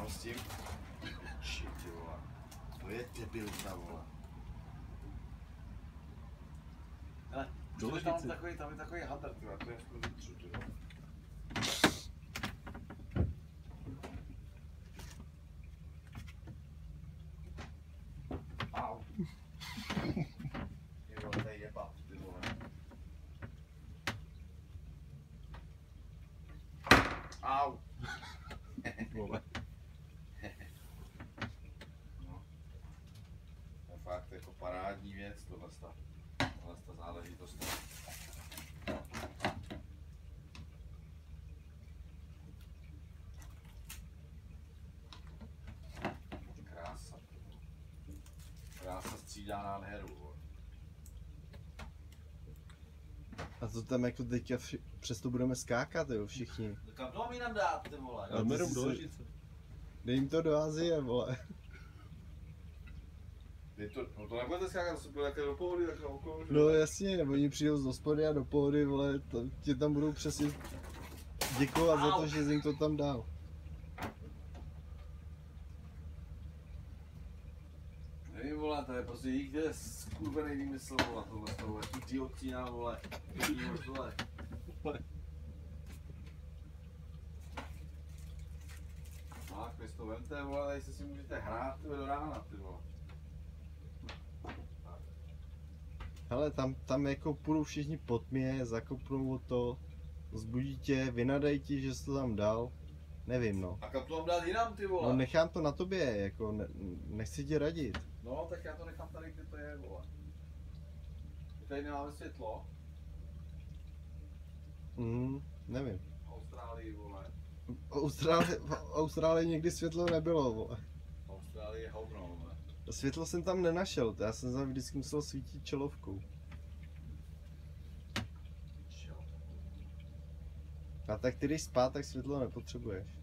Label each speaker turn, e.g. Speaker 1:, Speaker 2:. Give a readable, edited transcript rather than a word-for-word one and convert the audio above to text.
Speaker 1: Tam s tím? Shit, vole. To je debilita, vole. Hele, tam je takový hadr, tyhle, to je v vnitřu, ty vole. Au. Ty vole, to je jebat, ty vole. Au.
Speaker 2: Vole.
Speaker 1: No. To je fakt jako parádní věc, tohle ta záležitost. Krása. Krása střídá nádheru.
Speaker 3: A to tam jako teďka přesto budeme skákat, jo, všichni.
Speaker 1: Kam to mám jinam dát, ty vole?
Speaker 3: A
Speaker 2: Jdeme
Speaker 3: ty
Speaker 2: do
Speaker 3: si-
Speaker 2: Ležice.
Speaker 3: Dej jim to do Azie, vole.
Speaker 1: No to nebudete skákat, to se bude také do pohody, tak na okolo. že?
Speaker 3: No jasně, oni přijdou z hospody a do pohody, vole, tě tam budou přesně děkovat za to, že jsi jim to tam dal.
Speaker 1: Nevím, vole, to je prostě jich jde skurvený výmysl, vole, tohle z toho, jaký dioxína, vole, vole. Tak, vy to vemte, vole, tady se si můžete hrát, ty do rána, ty vole.
Speaker 3: Hele, tam jako půjdou všichni pod mě, zakopnou o to, zbudí tě, vynadají ti, že jsi to tam dal. Nevím, no.
Speaker 1: A kam to mám dát jinam, ty vole?
Speaker 3: No nechám to na tobě, jako nechci ti radit.
Speaker 1: No, tak já to nechám tady, kde to je, vole. My tady nemáme světlo.
Speaker 3: Nevím.
Speaker 1: V Austrálii, vole.
Speaker 3: V Austrálii nikdy světlo nebylo, vole.
Speaker 1: V Austrálii je hovno, vole.
Speaker 3: Světlo jsem tam nenašel, já jsem tam vždycky musel svítit čelovkou.
Speaker 1: Čo?
Speaker 3: A tak ty jdeš spát, tak světlo nepotřebuješ.